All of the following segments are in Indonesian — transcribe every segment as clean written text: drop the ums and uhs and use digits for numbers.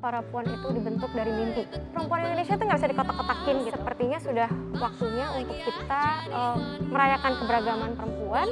para puan itu dibentuk dari mimpi. Perempuan Indonesia itu nggak bisa dikotak-kotakin gitu. Sepertinya sudah waktunya untuk kita merayakan keberagaman perempuan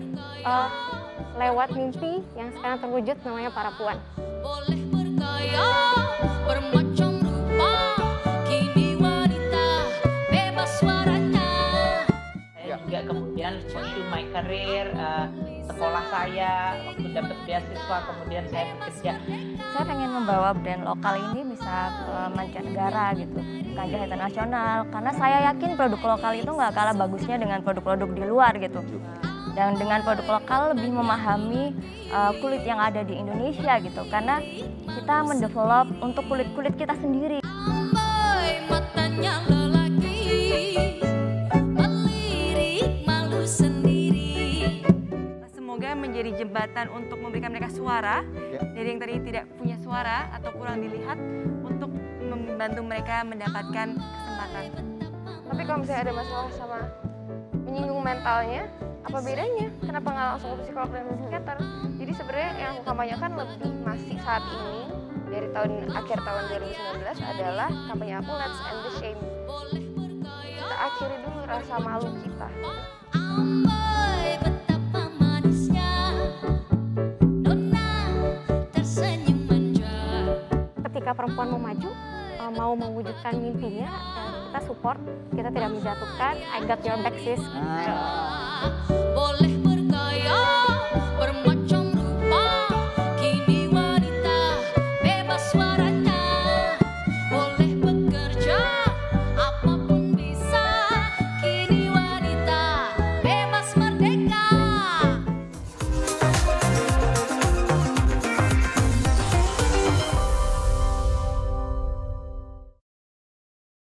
lewat mimpi yang sekarang terwujud, namanya para puan. Boleh bergaya bermacam rupa, kini wanita bebas suaranya. Saya juga kemudian pursue my career, sekolah saya, waktu dapat beasiswa, kemudian saya bekerja. Saya pengen membawa brand lokal ini bisa ke mancanegara gitu, kancah internasional. Karena saya yakin produk lokal itu nggak kalah bagusnya dengan produk-produk di luar gitu. Dan dengan produk lokal lebih memahami kulit yang ada di Indonesia gitu. Karena kita mendevelop untuk kulit-kulit kita sendiri. Ambai matanya lelaki, melirik malu sendiri. Semoga menjadi jembatan untuk memberikan mereka suara dari yang tadi tidak punya suara atau kurang dilihat, untuk membantu mereka mendapatkan kesempatan. Tapi kalau misalnya ada masalah sama menyinggung mentalnya, apa bedanya? Kenapa nggak langsung ke psikolog dan psikiater? Jadi sebenarnya yang aku kampanyekan lebih masih saat ini, dari akhir tahun 2019 adalah kampanye aku Let's End the Shame. Kita akhiri dulu rasa malu kita. Ambai betapa manisnya, Nona tersenyum manja. Ketika perempuan mau maju, mau mewujudkan mimpinya, kita support, kita tidak menjatuhkan. I got your back sis.